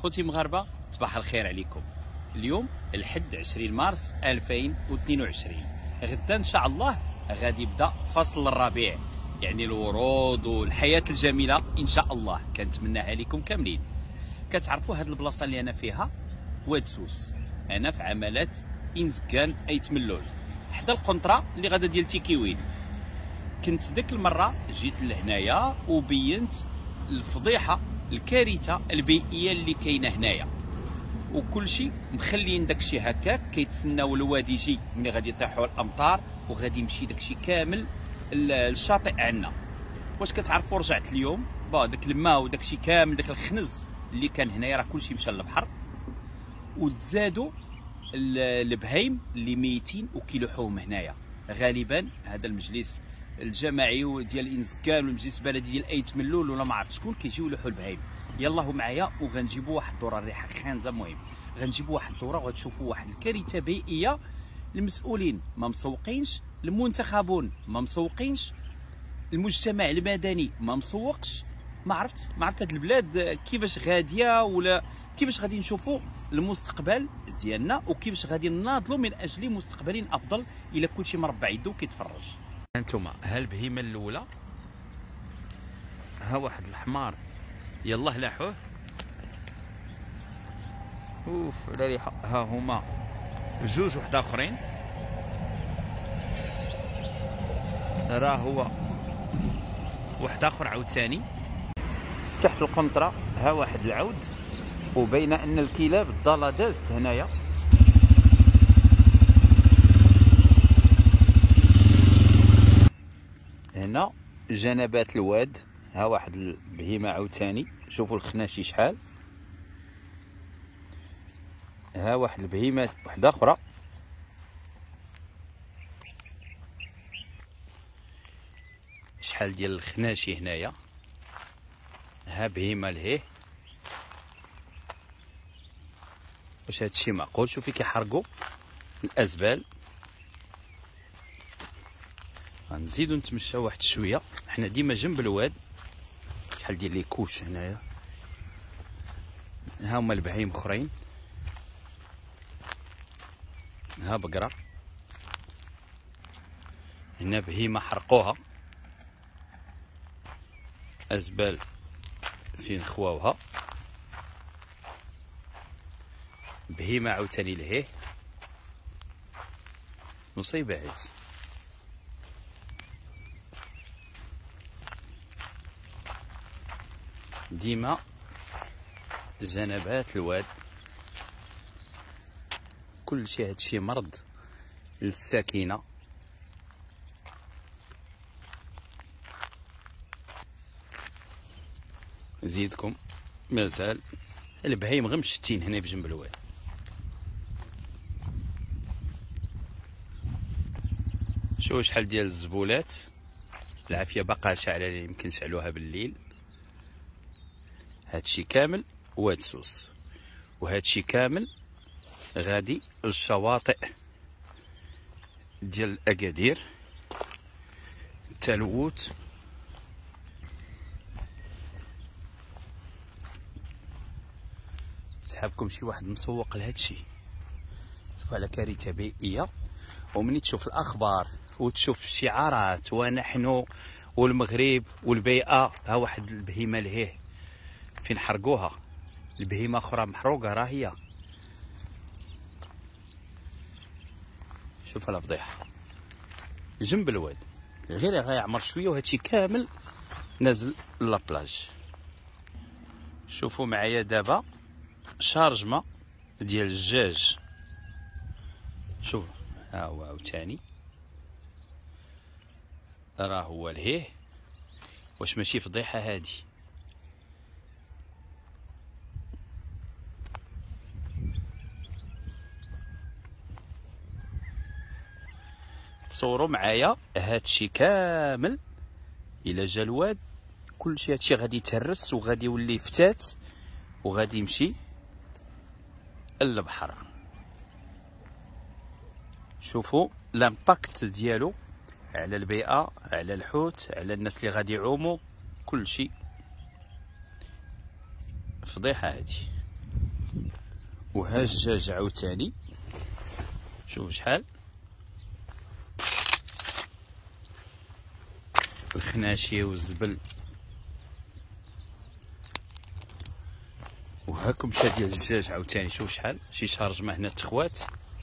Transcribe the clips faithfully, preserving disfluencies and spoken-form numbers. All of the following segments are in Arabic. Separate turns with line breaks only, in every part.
خوتي مغاربه، صباح الخير عليكم. اليوم الحد عشرين مارس ألفين واثنين وعشرين، غدا ان شاء الله غادي يبدا فصل الربيع، يعني الورود والحياه الجميله ان شاء الله كنتمناها لكم كاملين. كتعرفوا هاد البلاصه اللي انا فيها واد سوس، انا في عمالات انزكان ايت ملول حدا القنطره اللي غادا ديال تيكيوين. كنت ديك المره جيت لهنايا وبينت الفضيحه الكارثه البيئيه اللي كاينه هنايا، وكل شيء مخلين داكشي هكاك كيتسناو الوادي يجي ملي غادي يطيحوا الامطار وغادي يمشي داكشي كامل الشاطئ عندنا. واش كتعرفوا رجعت اليوم با داك الماء وداكشي كامل داك الخنز اللي كان هنايا راه كلشي مشى للبحر، وتزادوا البهايم اللي ميتين وكيلوحوهم هنايا. غالبا هذا المجلس الجماعي ديال انزكان والمجلس البلدي ديال ايت ملول ولا ما عرفت شكون كيجيو يلوحوا البهايم. يلاه معايا وغنجيبوا واحد الدوره، الريحه خانزه. مهم غنجيبوا واحد الدوره وغتشوفوا واحد الكارثه بيئيه. المسؤولين ما مسوقينش، المنتخبون ما مسوقينش، المجتمع المدني ما مسوقش. ما عرفت ما عرفت هاد البلاد كيفاش غاديه ولا كيفاش غادي نشوفوا المستقبل ديالنا وكيفاش غادي نناضلوا من اجل مستقبل افضل الا كلشي مربع يدو كيتفرج. هانتوما ها البهيمه الاولى، ها واحد الحمار يلاه لاحوه اوف على ريحه. ها هما جوج وحده اخرين، راه هو واحد اخر عاوتاني تحت القنطره. ها واحد العود، وبين ان الكلاب الضاله دازت هنايا. هنا جنبات الواد، ها واحد البهيمه عاوتاني، شوفوا الخناشي شحال. ها واحد البهيمه وحده اخرى، شحال ديال الخناشي هنايا. ها بهيمه لهيه. واش هادشي معقول؟ شوفي كيحرقوا الازبال. غنزيدو نتمشاو واحد شويه، حنا ديما جنب الواد. شحال ديال لي كوش هنايا. ها هما البهايم اخرين. ها بقره، هنا بهيمه حرقوها، ازبال فين خواوها. بهيمه عاوتاني لهيه. مصيبه هادي. ديما جنبات الواد كل شيء. هادشي مرض للساكنه. نزيدكم مازال البهايم غير مشتين هنا بجنب الواد. شوفوا شحال ديال الزبولات، العافيه باقا شاعله، يمكن نشعلوها بالليل. هادشي كامل واد سوس، وهادشي كامل غادي للشواطئ ديال اكادير، تلوت. تسحبكم شي واحد مسوق لهادشي. شوفوا على كارثه بيئيه. ومني تشوف الاخبار وتشوف الشعارات ونحن والمغرب والبيئه، ها واحد البهيمه لهيه فين حرقوها. البهيمه اخرى محروقه راه هي. شوف الفضيحه جنب الواد، غير غيعمر شويه وهادشي كامل نازل لابلاج. شوفوا معايا دابا شارجمه ديال الدجاج. شوف ها هو عاوتاني، راه هو لهيه. واش ماشي فضيحه هادي؟ تصوروا معايا هادشي كامل. الى جا الواد كلشي هادشي غادي يتهرس وغادي يولي فتات وغادي يمشي للبحر. شوفوا لامباكت ديالو على البيئه، على الحوت، على الناس اللي غادي يعوموا، كلشي فضيحه هادي. وها الدجاج عاوتاني شوف شحال الخناشيه والزبل. وهاكم مشى ديال الدجاج عاوتاني شوف شحال شي شارجمه هنا تخوات.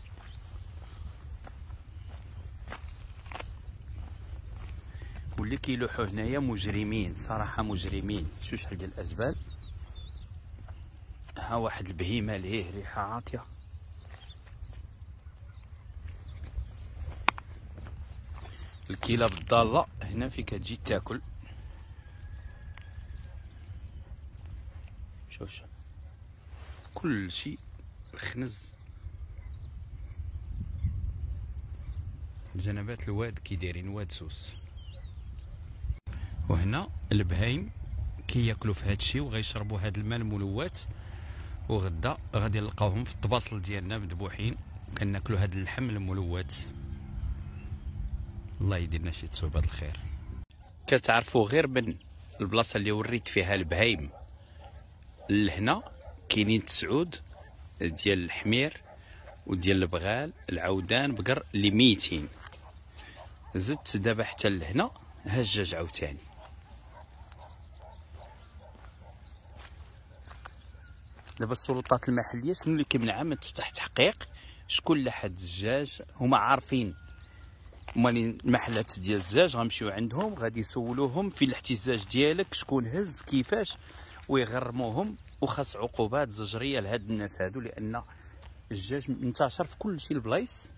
واللي كيلوحوا هنايا مجرمين صراحه مجرمين. شوف شحال ديال الازبال. ها واحد البهيمه ليه ريحه عاطيه. الكلاب الضاله هنا فين كتجي تاكل. شوف شوف كل شيء الخنز. جنبات الواد كي دايرين واد سوس. وهنا البهايم كياكلوا في هذا الشيء وغيشربوا هذا الماء الملوث. وغدا غادي نلقاوهم في الطباصل ديالنا مذبوحين كناكلوا هذا اللحم الملوث. الله يدير لنا شي تصويبات الخير. كتعرفوا غير من البلاصه اللي وريت فيها البهايم لهنا كاينين تسعود ديال الحمير وديال البغال العودان بقر اللي ميتين. زدت دابا حتى لهنا ها الدجاج عاوتاني. دابا السلطات المحليه شنو اللي كيمنعها من تفتح تحقيق شكون اللي حد الدجاج. هما عارفين هما المحلات ديال الدجاج غنمشيو عندهم غادي يسولوهم في الاحتجاج ديالك شكون هز كيفاش ويغرموهم. وخاص عقوبات زجريه لهاد الناس هادو لان الدجاج منتشر في كل شي البلايص.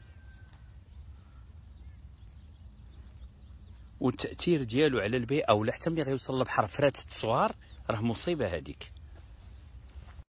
والتاثير ديالو على البيئه ولا حتى ملي غيوصل لبحر فرات التصوار راه مصيبه هذيك.